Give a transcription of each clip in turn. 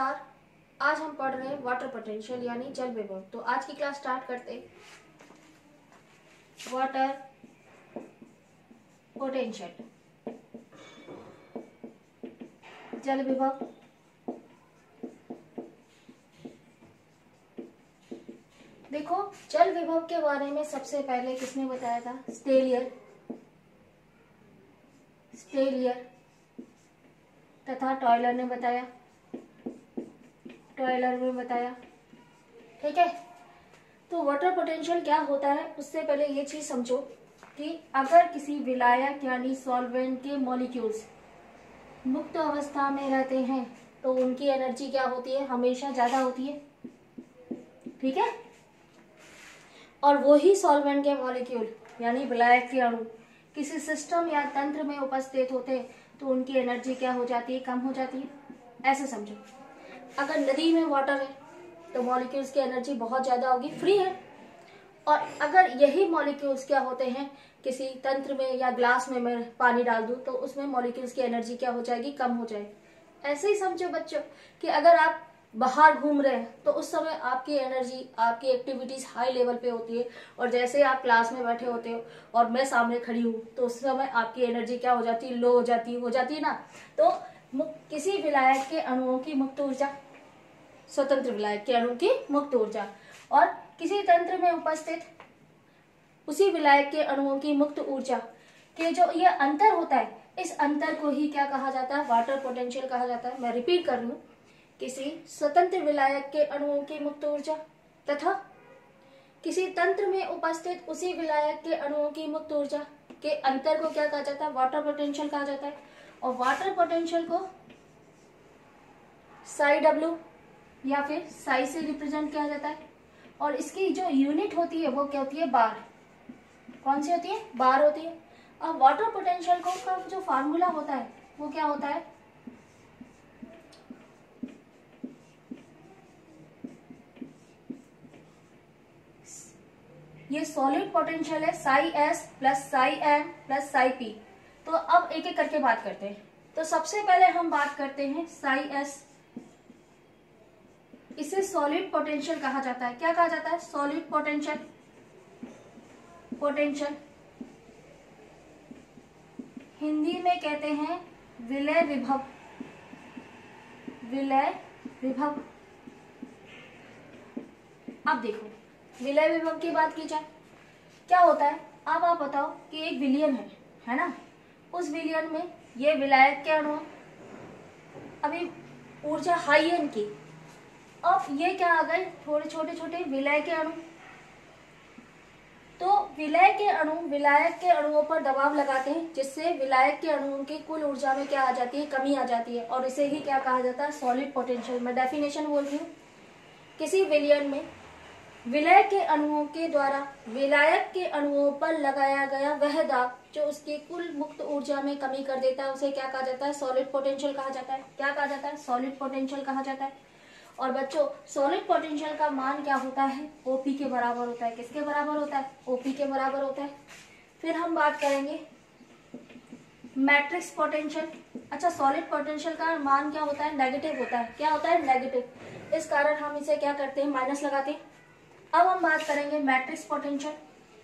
नमस्कार। आज हम पढ़ रहे हैं वाटर पोटेंशियल यानी जल विभव। तो आज की क्लास स्टार्ट करते हैं। वाटर पोटेंशियल, जल विभव। देखो, जल विभव के बारे में सबसे पहले किसने बताया था? स्टेलियर तथा टॉयलर ने बताया। ठीक है। तो वाटर पोटेंशियल क्या होता है, उससे पहले ये चीज समझो कि अगर किसी विलायक यानी सॉल्वेंट के मॉलिक्यूल्स मुक्त अवस्था में रहते हैं तो उनकी एनर्जी क्या होती है? हमेशा ज्यादा होती है। ठीक है। और वही सॉल्वेंट के मॉलिक्यूल यानी विलायक के अणु किसी सिस्टम या तंत्र में उपस्थित होते हैं तो उनकी एनर्जी क्या हो जाती है? कम हो जाती है। ऐसे समझो, अगर नदी में वाटर है तो मॉलिक्यूल्स की एनर्जी बहुत ज्यादा होगी, फ्री है। और अगर यही मॉलिक्यूल्स क्या होते हैं, किसी तंत्र में या ग्लास में मैं पानी डाल दूं तो उसमें मॉलिक्यूल्स की एनर्जी क्या हो जाएगी? कम हो जाएगी। ऐसे ही समझो बच्चों कि अगर आप बाहर घूम रहे हैं तो उस समय आपकी एनर्जी, आपकी एक्टिविटीज हाई लेवल पे होती है, और जैसे आप क्लास में बैठे होते हो और मैं सामने खड़ी हूँ तो उस समय आपकी एनर्जी क्या हो जाती है? लो हो जाती है ना। तो किसी विलायक के अणुओं की मुक्त ऊर्जा, स्वतंत्र विलायक के अणु की मुक्त ऊर्जा, और किसी तंत्र में उपस्थित उसी विलायक के अणुओं की मुक्त ऊर्जा के जो ये अंतर होता है, इस अंतर को ही क्या कहा जाता है? वाटर पोटेंशियल कहा जाता है। मैं रिपीट कर रही हूँ, किसी स्वतंत्र विलायक के अणुओं की मुक्त ऊर्जा तथा किसी तंत्र में उपस्थित उसी विलायक के अणुओं की मुक्त ऊर्जा के अंतर को क्या कहा जाता है? वाटर पोटेंशियल कहा जाता है। और वाटर पोटेंशियल को साई डब्ल्यू या फिर साई से रिप्रेजेंट किया जाता है। और इसकी जो यूनिट होती है वो क्या होती है? बार। कौन सी होती है? बार होती है। अब वाटर पोटेंशियल का जो फार्मूला होता है वो क्या होता है? ये सॉलिड पोटेंशियल है, psi S plus psi M plus psi P. तो अब एक एक करके बात करते हैं। तो सबसे पहले हम बात करते हैं साई एस। इसे सॉलिड पोटेंशियल कहा जाता है। क्या कहा जाता है? Solid potential. हिंदी में कहते हैं विलय विभव। अब देखो, विलय विभव की बात की जाए, क्या होता है? अब आप बताओ कि एक विलयन है ना, उस विलयन में ये विलायक के अणु, अभी ऊर्जा हाई है इनकी। अब ये क्या आ गए? थोड़े छोटे विलय के अणु। तो विलय के अणु विलायक के अणुओं पर दबाव लगाते हैं, जिससे विलायक के अणुओं की कुल ऊर्जा में क्या आ जाती है? कमी आ जाती है। और इसे ही क्या कहा जाता है? Solid potential. मैं डेफिनेशन बोल रही हूँ, किसी विलयन में विलय के अणुओं के द्वारा विलायक के अणुओं पर लगाया गया वह दाब जो उसकी कुल मुक्त ऊर्जा में कमी कर देता है, उसे क्या कहा जाता है? सॉलिड पोटेंशियल कहा जाता है। क्या कहा जाता है? सॉलिड पोटेंशियल कहा जाता है। और बच्चों, सॉलिड पोटेंशियल का मान क्या होता है? ओपी के बराबर होता है। किसके बराबर होता है? ओपी के बराबर होता है। फिर हम बात करेंगे मैट्रिक्स पोटेंशियल। अच्छा, सॉलिड पोटेंशियल का मान क्या होता है? नेगेटिव होता है। क्या होता है? नेगेटिव। इस कारण हम इसे क्या करते हैं? माइनस लगाते हैं। अब हम बात करेंगे मैट्रिक्स पोटेंशियल।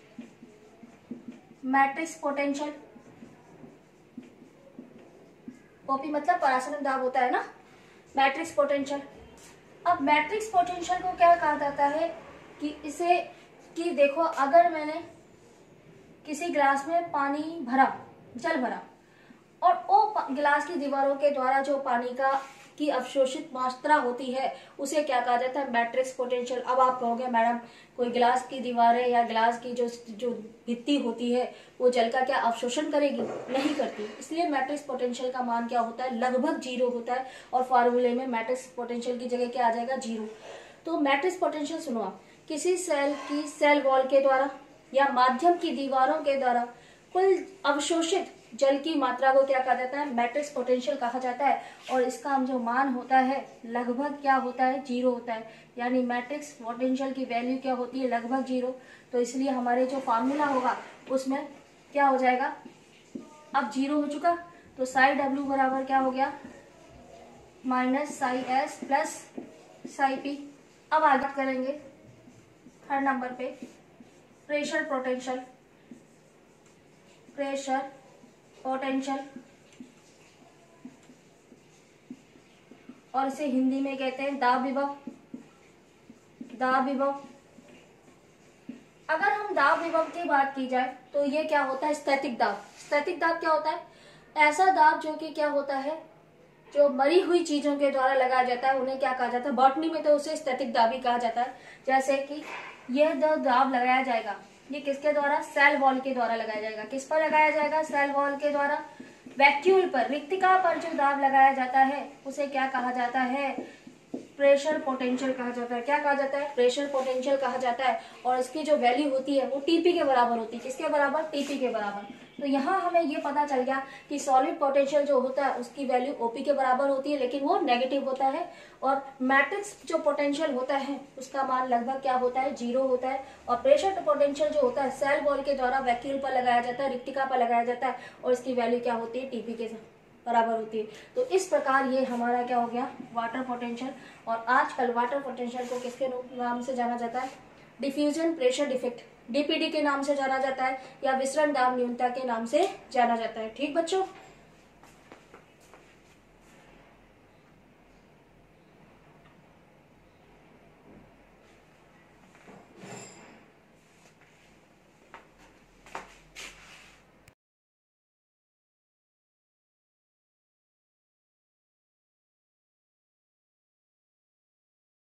ओपी मतलब परासनक दाब होता है ना, मैट्रिक्स पोटेंशियल। अब मैट्रिक्स पोटेंशियल को क्या कहा जाता है कि इसे, कि देखो, अगर मैंने किसी ग्लास में पानी भरा, जल भरा, और वो गिलास की दीवारों के द्वारा जो पानी की अवशोषित मात्रा होती है उसे क्या कहा जाता है? Matrix potential. अब आप कहोगे मैडम, कोई गिलास की दीवारें या गिलास की जो भित्ति होती है वो जल का क्या अवशोषण करेगी? नहीं करती। इसलिए मैट्रिक्स पोटेंशियल का मान क्या होता है? लगभग 0 होता है। और फॉर्मूले में मैट्रिक्स पोटेंशियल की जगह क्या आ जाएगा? 0। तो मैट्रिक्स पोटेंशियल सुनो आप, किसी सेल वॉल के द्वारा या माध्यम की दीवारों के द्वारा कुल अवशोषित जल की मात्रा को क्या कहा जाता है? मैट्रिक्स पोटेंशियल कहा जाता है। और इसका जो मान होता है लगभग क्या होता है? 0 होता है। यानी मैट्रिक्स पोटेंशियल की वैल्यू क्या होती है? लगभग 0। तो इसलिए हमारे जो फार्मूला होगा उसमें क्या हो जाएगा? अब 0 हो चुका, तो साई डब्ल्यू बराबर क्या हो गया? Minus psi S plus psi P. अब आगे बात करेंगे थर्ड नंबर पे प्रेशर पोटेंशियल। प्रेशर पोटेंशियल और इसे हिंदी में कहते हैं दाब विभव। दाब विभव। अगर हम दाब विभव की बात की जाए तो ये क्या होता है, स्थैतिक दाब। स्थैतिक दाब क्या होता है, ऐसा दाब जो कि क्या होता है, जो मरी हुई चीजों के द्वारा लगाया जाता है उन्हें क्या कहा जाता है, बॉटनी में तो उसे स्थैतिक दाब ही कहा जाता है। जैसे कि यह दाब लगाया जाएगा, ये किसके द्वारा, सेल वॉल के द्वारा लगाया जाएगा। किस पर लगाया जाएगा, सेल वॉल के द्वारा। वैक्यूल पर, रिक्तिका पर जो दाब लगाया जाता है उसे क्या कहा जाता है, प्रेशर पोटेंशियल कहा जाता है। क्या कहा जाता है, प्रेशर पोटेंशियल कहा जाता है। और इसकी जो वैल्यू होती है वो टीपी के बराबर होती है। किसके बराबर, टीपी के बराबर। तो यहाँ हमें ये पता चल गया कि सॉलिड पोटेंशियल जो होता है उसकी वैल्यू ओपी के बराबर होती है, लेकिन वो नेगेटिव होता है। और मैट्रिक्स जो पोटेंशियल होता है उसका मान लगभग क्या होता है, 0 होता है। और प्रेशर पोटेंशियल जो होता है सेल वॉल के द्वारा वैक्यूल पर लगाया जाता है, रिक्तिका पर लगाया जाता है, और इसकी वैल्यू क्या होती है, टीपी के बराबर होती है। तो इस प्रकार ये हमारा क्या हो गया, वाटर पोटेंशियल। और आजकल वाटर पोटेंशियल को किसके नाम से जाना जाता है, डिफ्यूजन प्रेशर डिफेक्ट, डीपीडी के नाम से जाना जाता है, या विसरण दाब न्यूनता के नाम से जाना जाता है। ठीक बच्चों।